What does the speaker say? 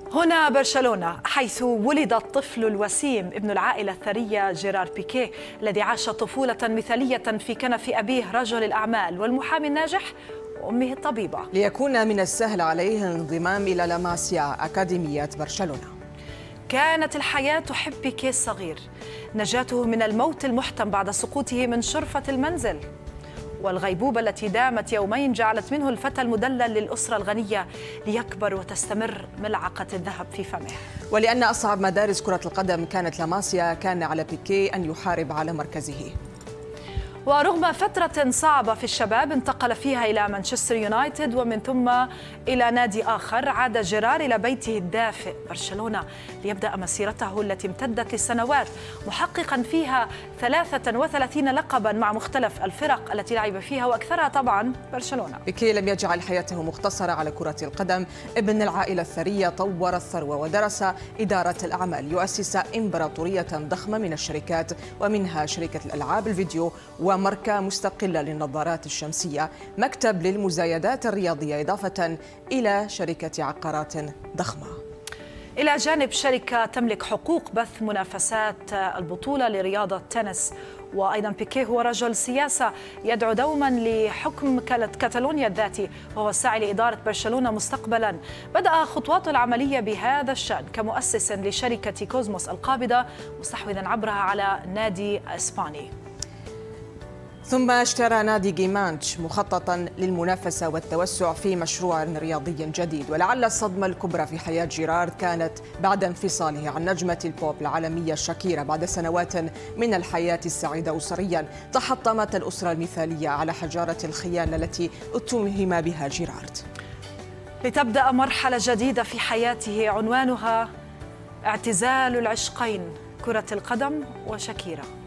هنا برشلونة، حيث ولد الطفل الوسيم ابن العائلة الثرية جيرار بيكيه، الذي عاش طفولة مثالية في كنف أبيه رجل الأعمال والمحامي الناجح وأمه الطبيبة. ليكون من السهل عليه الانضمام إلى لاماسيا أكاديمية برشلونة. كانت الحياة تحب بيكيه الصغير، نجاته من الموت المحتم بعد سقوطه من شرفة المنزل، والغيبوبة التي دامت يومين جعلت منه الفتى المدلل للأسرة الغنية ليكبر وتستمر ملعقة الذهب في فمه. ولأن أصعب مدارس كرة القدم كانت لاماسيا، كان على بيكيه أن يحارب على مركزه. ورغم فترة صعبة في الشباب انتقل فيها إلى مانشستر يونايتد ومن ثم إلى نادي آخر، عاد جيرار إلى بيته الدافئ برشلونة ليبدأ مسيرته التي امتدت لسنوات، محققا فيها 33 لقبا مع مختلف الفرق التي لعب فيها وأكثرها طبعا برشلونة. بيكيه لم يجعل حياته مقتصرة على كرة القدم. ابن العائلة الثرية طور الثروة ودرس إدارة الأعمال، يؤسس إمبراطورية ضخمة من الشركات ومنها شركة الألعاب الفيديو وماركة مستقلة للنظارات الشمسية، مكتب للمزايدات الرياضية، إضافة إلى شركة عقارات ضخمة. إلى جانب شركة تملك حقوق بث منافسات البطولة لرياضة التنس. وأيضا بيكيه هو رجل سياسة يدعو دوما لحكم كاتالونيا الذاتي، وهو الساعي لإدارة برشلونة مستقبلا. بدأ خطواته العملية بهذا الشأن كمؤسس لشركة كوزموس القابضة، مستحوذا عبرها على نادي إسباني. ثم اشترى نادي جيمانش مخططا للمنافسة والتوسع في مشروع رياضي جديد. ولعل الصدمة الكبرى في حياة جيرار كانت بعد انفصاله عن نجمة البوب العالمية شاكيرا بعد سنوات من الحياة السعيدة أسريا. تحطمت الأسرة المثالية على حجارة الخيانة التي اتهم بها جيرار، لتبدأ مرحلة جديدة في حياته عنوانها اعتزال العشقين، كرة القدم وشاكيرا.